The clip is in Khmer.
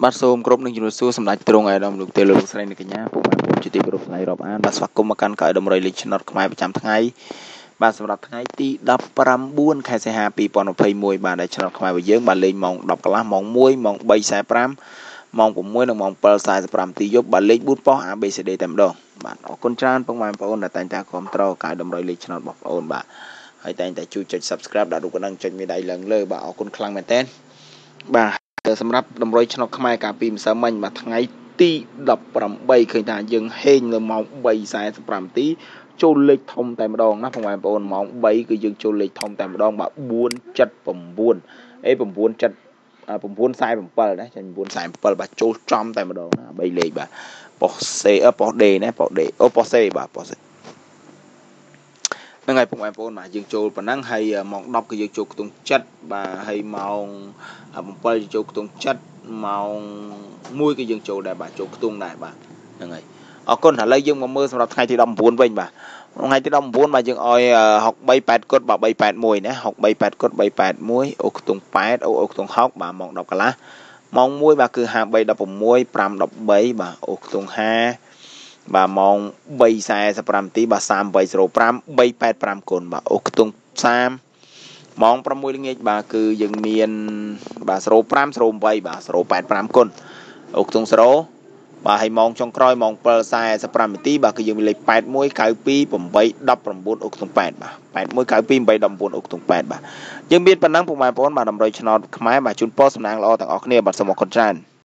បាទសូមគ្រប់នឹងជំរាបសួរសម្ដេចទ្រង់ឯកឧត្តមលោកទេលោកស្រីអ្នកកញ្ញាពុកម៉ែបងប្អូនជាទីគោរពថ្លៃរាប់អានបាទស្វាគមន៍មកកាន់កៅអីតម្រុយលេខឆ្នោតខ្មែរប្រចាំថ្ងៃបាទសម្រាប់ថ្ងៃទី19ខែសីហា2021បាទដែលឆ្នោតខ្មែររបស់យើងបាទលេខម៉ោង10កន្លះម៉ោង1ម៉ោង3:45ម៉ោង6និងម៉ោង7:45ទីយប់បាទលេខ4ប៉ុស ABCD តែម្ដងបាទអរគុណច្រើនពុកម៉ែបងប្អូនដែលតែងតែគ្រប់គ្រងកៅអីតម្រុយលេខឆ្នោតរបស់បងប្អូនបាទហើយតែងតែជួយចុច Subscribe ដាក់រូបកណ្ដឹងចុចមេដៃឡើងលើបាទអរគុណខ្លាំងមែនទែនបាទសម្រាប់តម្រុយឆ្នោតខ្មែរកាលពីម្សិលមិញបាទថ្ងៃទី18ឃើញថាយើងហេងនៅម៉ោង3:45នាទីចូលលេខធំតែម្ដងណាបងប្អូនម៉ោង3គឺយើងចូលលេខធំតែម្ដងបាទ479អេ9:47ណាចា9:47បាទចូលចំតែម្ដងណា3លេខបាទប៉ុស C ប៉ុស D ណាប៉ុស D អូប៉ុស C បាទប៉ុស Cហ្នឹងហើយបងប្អូនបាទយើងចូលប៉ុណ្ណឹងហើយម៉ោង10គឺយើងចូលខ្ទង់7បាទហើយម៉ោង7យើងចូលខ្ទង់7ម៉ោង1គឺយើងចូលដែរបាទចូលខ្ទង់ដែរបាទហ្នឹងហើយអរគុណឥឡូវយើងមកមើលសម្រាប់ថ្ងៃទី19វិញបាទថ្ងៃទី19បាទយើងឲ្យ63 8គត់បាទ381ណា63 8គត់381អូខ្ទង់8អូខ្ទង់60បាទម៉ោង10កន្លះម៉ោង1បាទគឺ53 16 5 13បាទអូខ្ទង់50បាទម៉ោង3:45នាទីបាទ3805 385គុណបាទអូខ្ទង់30ម៉ោង6ល្ងាចបាទគឺយើងមានបាទ05 08បាទ085គុណអូខ្ទង់0បាទហើយម៉ោងចុងក្រោយម៉ោង7:45នាទីបាទគឺយើងមានលេខ81 92 8 19អូខ្ទង់8បាទ81 92 8 19អូខ្ទង់8បាទយើងមានប៉ុណ្ណឹងពុកម៉ែបងប្អូនបាទតម្រុយឆ្នោតខ្មែរបាទជូនពរសំណាងល្អទាំងអស់គ្នាបាទសូមអរគុណច្រើន